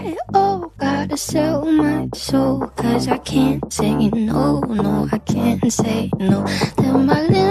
Oh, gotta sell my soul, 'cause I can't say no, no, I can't say no. Then my